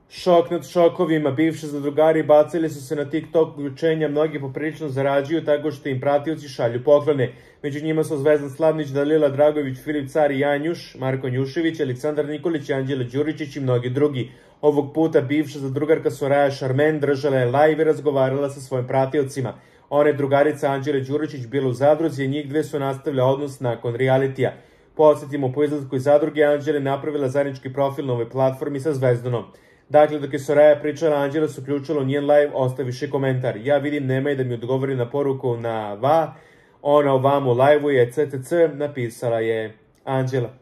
Šok nad šokovima, bivši zadrugari bacili su se na TikTok uključenja, mnogi poprilično zarađuju tako što im pratioci šalju poklone. Među njima su Zvezdan Slavnić, Dalila Dragović, Filip Car i Janjuš, Marko Njušević, Aleksandar Nikolić, Anđela Đuričić i mnogi drugi. Ovog puta bivša zadrugarka Soraja Šarmen držala je live i razgovarala sa svojim pratiocima. Ona je drugarica Anđele Đuričić bila u zadruzi, a njih dve su nastavile odnos nakon realitija. Podsjetimo, po izlasku iz zadruge Anđele napravila zajednički profil na ovoj platformi sa Zvezdanom. Dakle, dok je Soraja pričala, Anđela se uključila u njen live, ostaviše komentar. Ja vidim Nemaj da mi odgovori na poruku na va, ona ovamo live-uje, napisala je Anđela.